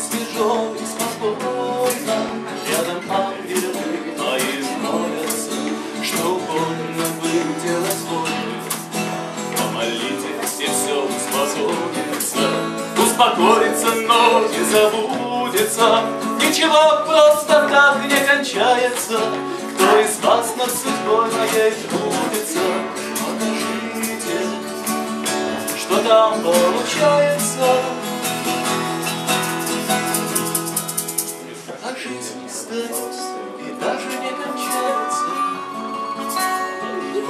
свежо и спокойно. Рядом ангелы мои молятся, что угодно вы делать волю. Помолитесь, и все успокоится, успокоится, но не забудется. Ничего просто так не кончается. Кто из вас над судьбой моей трудится? Покажите, что там получается. А жизнь стоит и даже не кончается. И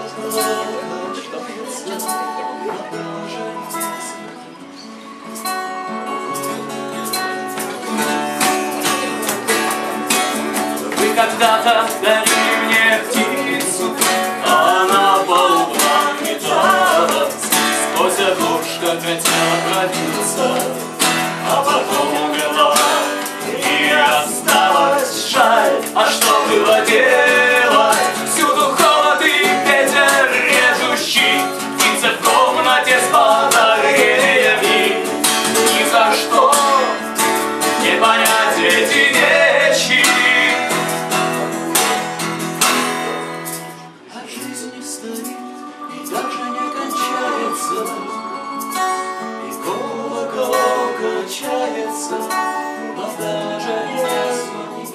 вы когда-то дарили мне птицу, а она по углам металась, сквозь окошко хотела пробиться, а потом умерла и осталась. Жаль, а что было делать? Всюду холод и ветер режущий, птица в комнате с батареями. Ни за что не понять эти вещи. А жизнь не стоит и даже не кончается, и колокол качается, но даже не звонит.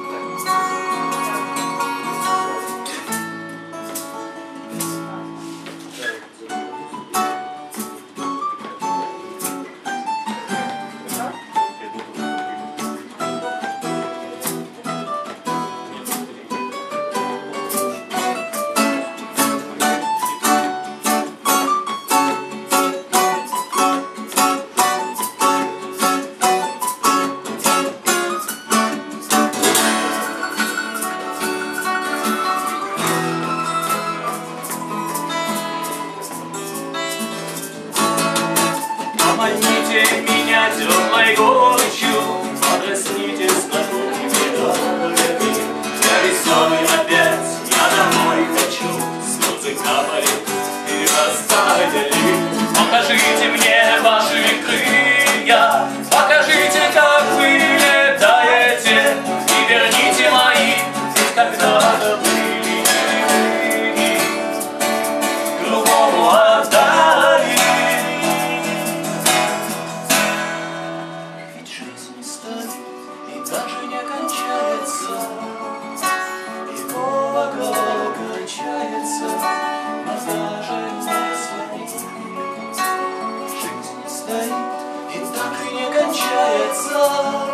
Поманите меня теплой горечью, подразните знакомыми дорогами. Я веселый опять, я домой хочу, слезы капали и растаяли. Покажите мне ваши крылья, покажите, как вы летаете, и верните мои, ведь когда-то были другому отдали. И даже не кончается, и колокол качается, но даже не звонит. Жизнь не стоит и так и не кончается.